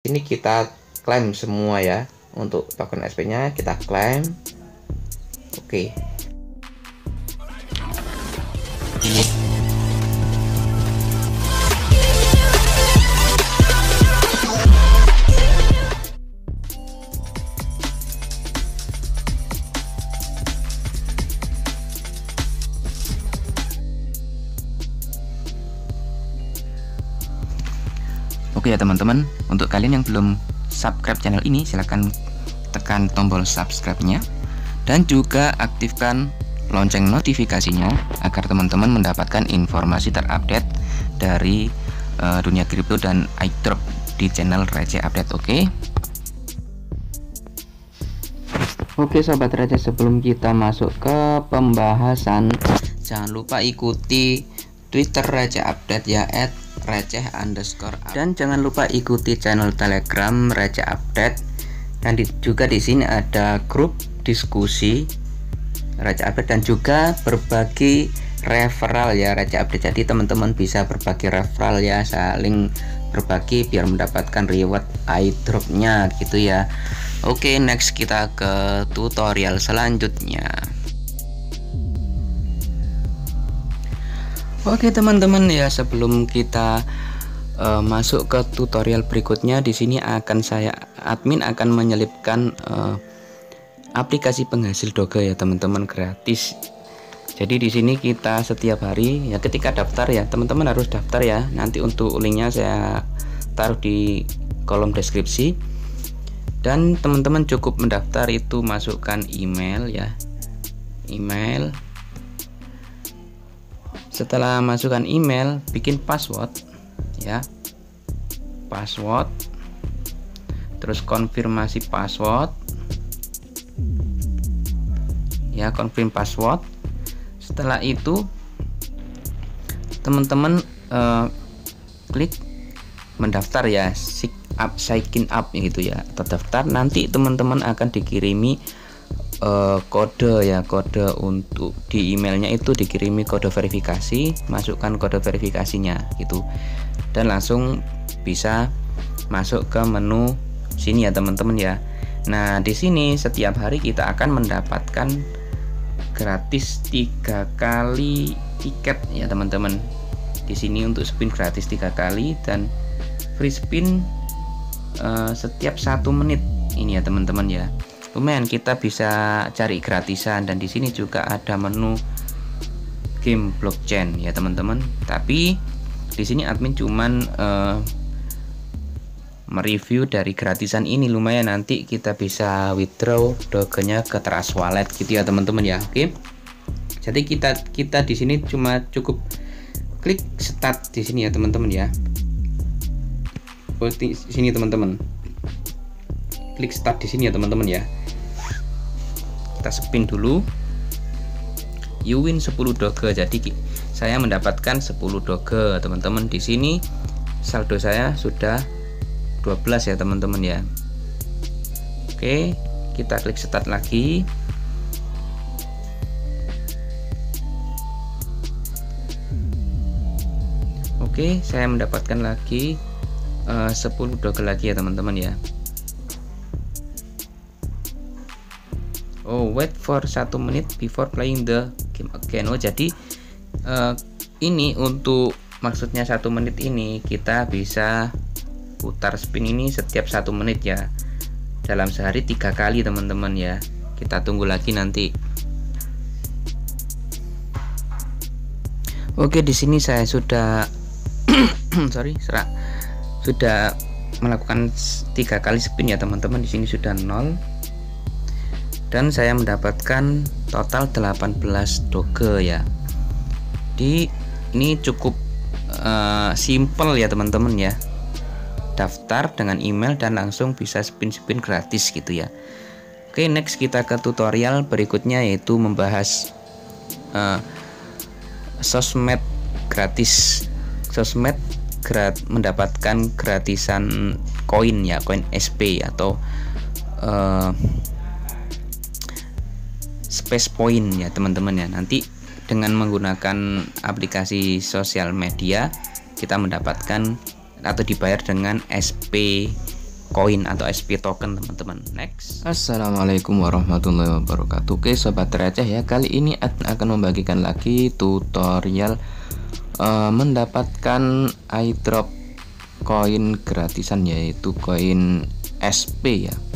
Ini kita klaim semua ya. Untuk token SP nya kita klaim. Oke. Oke ya teman-teman, untuk kalian yang belum subscribe channel ini, silahkan tekan tombol subscribe-nya dan juga aktifkan lonceng notifikasinya agar teman-teman mendapatkan informasi terupdate dari dunia kripto dan airdrop di channel Receh Update. Oke sobat receh, sebelum kita masuk ke pembahasan, jangan lupa ikuti Twitter Receh Update ya, @receh_, dan jangan lupa ikuti channel Telegram Receh Update. Dan juga di sini ada grup diskusi Receh Update dan juga berbagi referral ya Receh Update. Jadi teman-teman bisa berbagi referral ya, saling berbagi biar mendapatkan reward airdropnya gitu ya. Oke, next kita ke tutorial selanjutnya. Oke teman-teman ya, sebelum kita masuk ke tutorial berikutnya, di sini admin akan menyelipkan aplikasi penghasil Doge ya teman-teman, gratis. Jadi di sini kita setiap hari ya, ketika daftar ya teman-teman harus daftar ya. Nanti untuk linknya saya taruh di kolom deskripsi. Dan teman-teman cukup mendaftar itu masukkan email ya, email. Setelah masukkan email, bikin password ya, password, terus konfirmasi password ya, confirm password. Setelah itu teman-teman klik mendaftar ya, sign up gitu ya, atau daftar. Nanti teman-teman akan dikirimi kode ya, kode untuk di emailnya itu dikirimi kode verifikasi, masukkan kode verifikasinya gitu, dan langsung bisa masuk ke menu sini ya teman-teman ya. Nah di sini setiap hari kita akan mendapatkan gratis 3 kali tiket ya teman-teman. Di sini untuk spin gratis 3 kali dan free spin setiap 1 menit ini ya teman-teman ya. Lumayan kita bisa cari gratisan, dan di sini juga ada menu game blockchain ya teman-teman. Tapi di sini admin cuman mereview dari gratisan ini, lumayan, nanti kita bisa withdraw Doge-nya ke Trust Wallet gitu ya teman-teman ya. Oke. Jadi kita di sini cuma cukup klik start di sini ya teman-teman ya. Di sini teman-teman. Klik start di sini ya teman-teman ya. Kita spin dulu. You win 10 Doge. Jadi saya mendapatkan 10 Doge teman-teman. Di sini saldo saya sudah 12 ya teman-teman ya. Oke, kita klik start lagi. Oke, saya mendapatkan lagi 10 Doge lagi ya teman-teman ya. Oh, wait for 1 menit before playing the game again. Oh, jadi ini untuk maksudnya 1 menit ini kita bisa putar spin ini setiap 1 menit ya, dalam sehari 3 kali teman-teman ya. Kita tunggu lagi nanti. Oke, di sini saya sudah sudah melakukan 3 kali spin ya teman-teman. Di sini sudah 0 dan saya mendapatkan total 18 Doge ya. Ini cukup simple ya teman-teman ya. Daftar dengan email dan langsung bisa spin-spin gratis gitu ya. Oke, next kita ke tutorial berikutnya, yaitu membahas sosmed gratis. Sosmed mendapatkan gratisan koin ya, koin SP atau space point ya teman-teman ya. Nanti dengan menggunakan aplikasi sosial media kita mendapatkan atau dibayar dengan SP koin atau SP token teman-teman. Next. Assalamualaikum warahmatullahi wabarakatuh. Oke sobat receh ya, kali ini akan membagikan lagi tutorial mendapatkan airdrop koin gratisan, yaitu koin SP ya,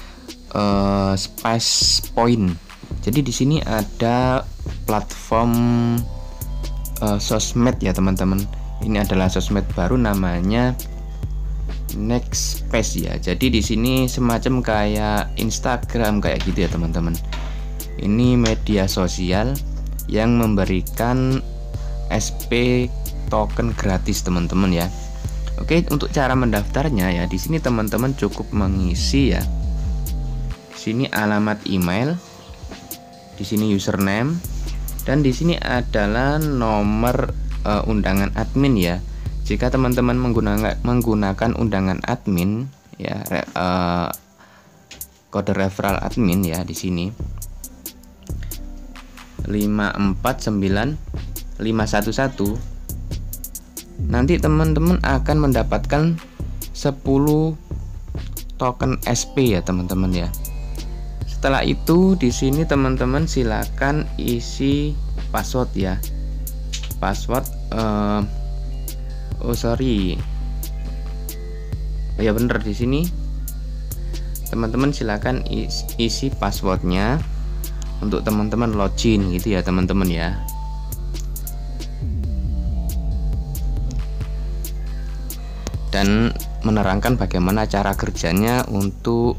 Space Point. Jadi di sini ada platform sosmed ya teman-teman. Ini adalah sosmed baru namanya Next Space ya. Jadi di sini semacam kayak Instagram kayak gitu ya teman-teman. Ini media sosial yang memberikan SP token gratis teman-teman ya. Oke, untuk cara mendaftarnya ya, di sini teman-teman cukup mengisi ya. Di sini alamat email, di sini username, dan di sini adalah nomor undangan admin ya. Jika teman-teman menggunakan undangan admin ya, kode referral admin ya, di sini 549511, nanti teman-teman akan mendapatkan 10 token SP ya teman-teman ya. Setelah itu di sini teman-teman silakan isi password ya. Password ya bener, di sini teman-teman silakan isi passwordnya untuk teman-teman login gitu ya teman-teman ya. Dan menerangkan bagaimana cara kerjanya untuk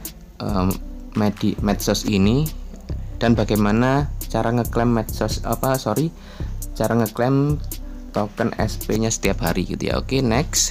medsos ini, dan bagaimana cara ngeklaim cara ngeklaim token SP-nya setiap hari gitu ya. Oke, next.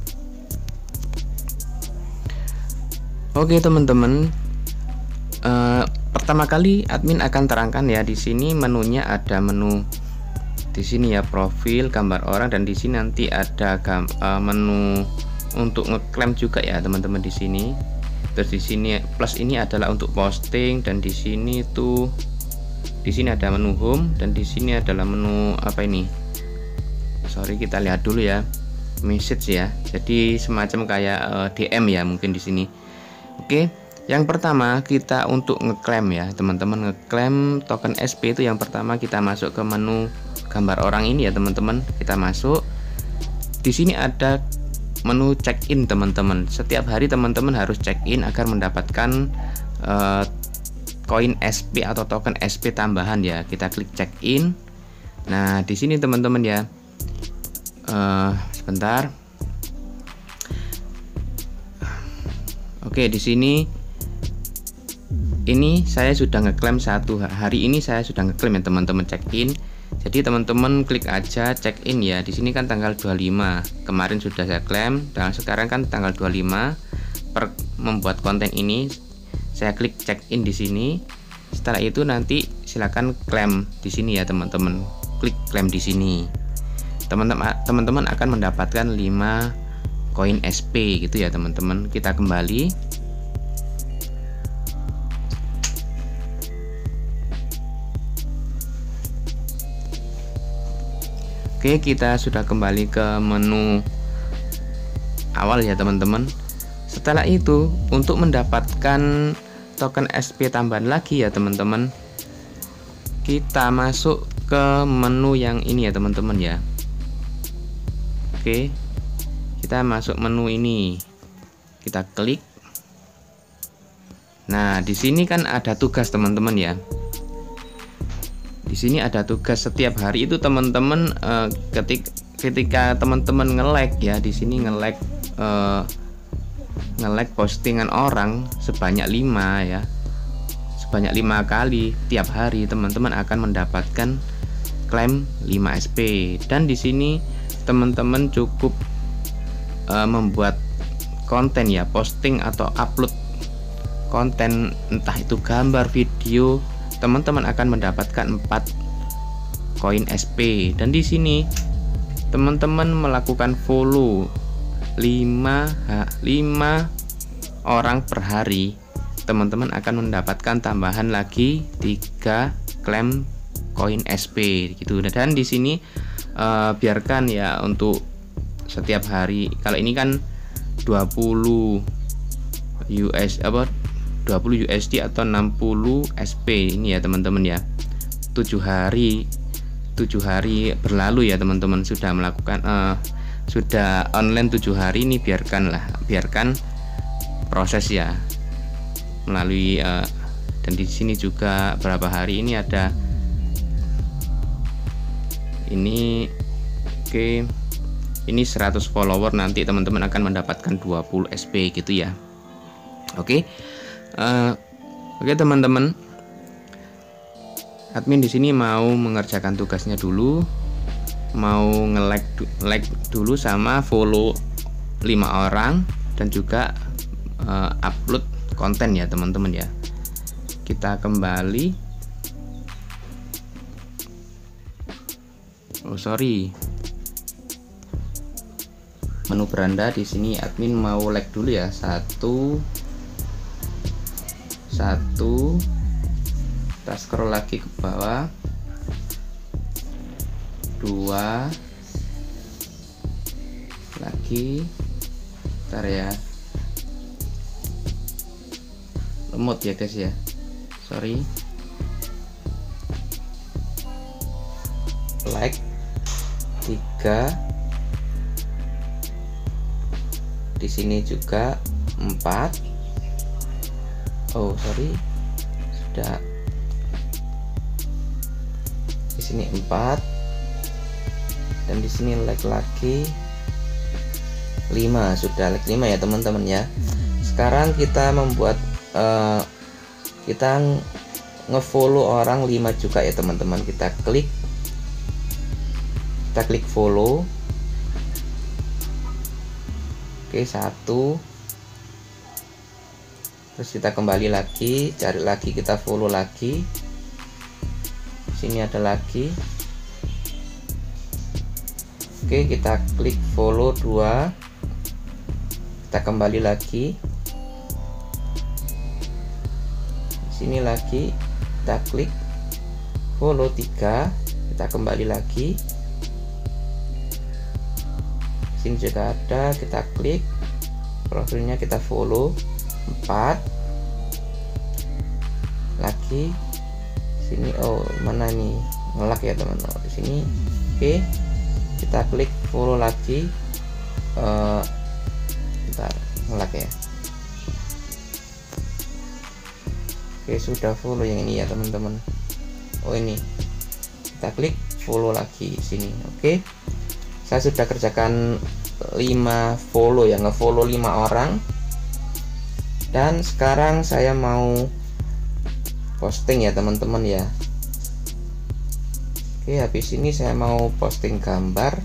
Oke teman-teman, pertama kali admin akan terangkan ya, di sini menunya ada menu di sini ya, profil, gambar orang, dan di sini nanti ada menu untuk ngeklaim juga ya teman-teman di sini. Terus di sini plus ini adalah untuk posting, dan di sini ada menu home, dan di sini adalah menu apa ini? Kita lihat dulu ya, message ya. Jadi semacam kayak DM ya mungkin di sini. Oke, yang pertama kita untuk ngeklaim ya teman-teman, ngeklaim token SP itu yang pertama kita masuk ke menu gambar orang ini ya teman-teman. Kita masuk. Di sini ada menu check in teman-teman. Setiap hari teman-teman harus check in agar mendapatkan koin SP atau token SP tambahan ya. Kita klik check in. Nah, di sini teman-teman ya. Sebentar. Oke, di sini ini saya sudah ngeklaim hari ini saya sudah ngeklaim ya teman-teman, check in. Jadi teman-teman klik aja check in ya. Di sini kan tanggal 25. Kemarin sudah saya klaim, dan sekarang kan tanggal 25. Per membuat konten ini saya klik check in di sini. Setelah itu nanti silakan klaim di sini ya teman-teman. Klik klaim di sini. Teman-teman akan mendapatkan 5 koin SP gitu ya teman-teman. Kita kembali. Oke, kita sudah kembali ke menu awal ya teman-teman. Setelah itu untuk mendapatkan token SP tambahan lagi ya teman-teman, kita masuk ke menu yang ini ya teman-teman ya. Oke, kita masuk menu ini, kita klik. Nah, di sini kan ada tugas teman-teman ya. Di sini ada tugas setiap hari itu teman-teman, ketika teman-teman nge-like ya, di sini nge-like postingan orang sebanyak 5 ya. Sebanyak 5 kali tiap hari teman-teman akan mendapatkan klaim 5 SP. Dan di sini teman-teman cukup membuat konten ya, posting atau upload konten, entah itu gambar, video, teman-teman akan mendapatkan 4 koin SP. Dan di sini teman-teman melakukan follow 5 orang per hari, teman-teman akan mendapatkan tambahan lagi 3 klaim koin SP gitu. Dan di sini biarkan ya untuk setiap hari. Kalau ini kan 20 20 USD atau 60 SP ini ya teman-teman ya. 7 hari berlalu ya teman-teman, sudah melakukan sudah online 7 hari ini, biarkan proses ya melalui dan di sini juga berapa hari ini ada ini. Oke, ini 100 follower, nanti teman-teman akan mendapatkan 20 SP gitu ya. Oke. Oke teman-teman, admin di sini mau mengerjakan tugasnya dulu, mau nge-like dulu sama follow 5 orang dan juga upload konten ya teman-teman ya. Kita kembali. Menu beranda di sini admin mau like dulu ya. Satu, kita scroll lagi ke bawah. 2 lagi, bentar ya, lemot ya guys ya, sorry. Like 3, di sini juga 4. Oh sorry, sudah di sini 4 dan di sini like lagi 5, sudah like 5 ya teman-teman ya. Sekarang kita membuat kita ngefollow orang 5 juga ya teman-teman. Kita klik follow. Oke, 1, terus kita kembali lagi, cari lagi, kita follow lagi. Sini ada lagi. Oke, kita klik follow 2, kita kembali lagi. Sini lagi kita klik follow 3, kita kembali lagi. Sini juga ada, kita klik profilnya, kita follow 4 lagi. Sini oh mana nih, ngelak ya teman-teman di sini. Oke, kita klik follow lagi. Bentar, ngelak ya. Oke, sudah follow yang ini ya teman-teman. Oh ini, kita klik follow lagi sini. Oke, saya sudah kerjakan 5 follow ya, ngefollow 5 orang. Dan sekarang saya mau posting ya teman-teman ya. Oke, habis ini saya mau posting gambar.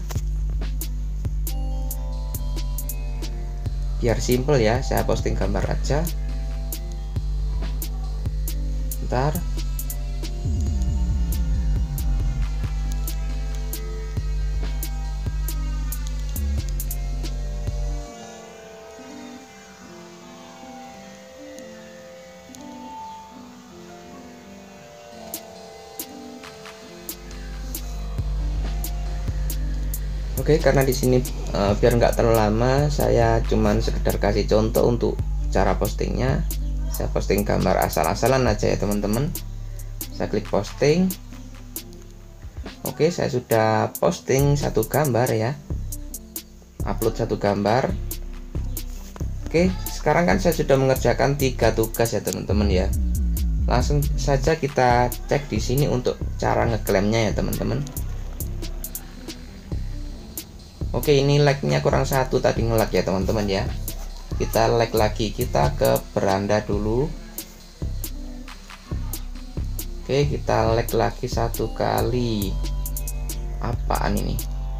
Biar simple ya, saya posting gambar aja. Bentar. Oke, karena di sini biar nggak terlalu lama, saya cuman sekedar kasih contoh untuk cara postingnya. Saya posting gambar asal-asalan aja ya teman-teman. Saya klik posting. Oke, saya sudah posting 1 gambar ya, upload 1 gambar. Oke, sekarang kan saya sudah mengerjakan 3 tugas ya teman-teman ya. Langsung saja kita cek di sini untuk cara ngeklaimnya ya teman-teman. Oke, ini like-nya kurang 1 tadi nge-like ya teman-teman ya. Kita like lagi, kita ke beranda dulu. Oke, kita like lagi 1 kali. Apaan ini?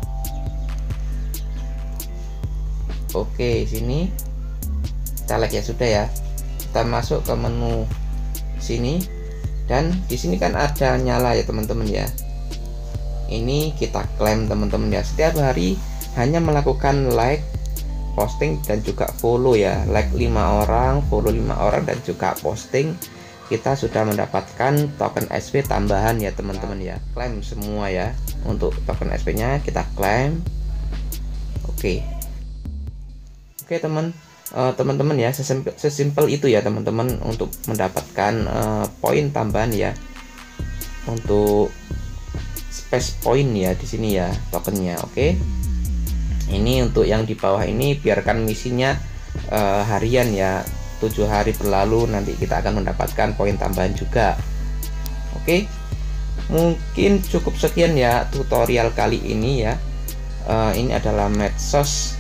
Oke, sini kita like ya, sudah ya. Kita masuk ke menu sini dan di sini kan ada nyala ya teman-teman ya. Ini kita klaim teman-teman ya. Setiap hari hanya melakukan like, posting dan juga follow ya. Like 5 orang, follow 5 orang dan juga posting. Kita sudah mendapatkan token SP tambahan ya teman-teman ya. Klaim semua ya. Untuk token SP nya kita klaim. Oke teman, teman-teman ya, sesimpel itu ya teman-teman untuk mendapatkan poin tambahan ya, untuk space point ya di sini ya tokennya. Oke, ini untuk yang di bawah ini biarkan misinya harian ya, 7 hari berlalu nanti kita akan mendapatkan poin tambahan juga. Oke, mungkin cukup sekian ya tutorial kali ini ya. Ini adalah medsos,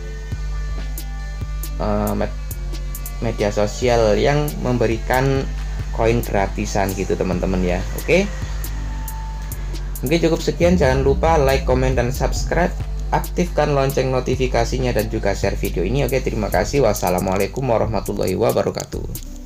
media sosial yang memberikan koin gratisan gitu teman-teman ya. Oke, mungkin cukup sekian. Jangan lupa like, comment, dan subscribe, aktifkan lonceng notifikasinya, dan juga share video ini. Oke, terima kasih. Wassalamualaikum warahmatullahi wabarakatuh.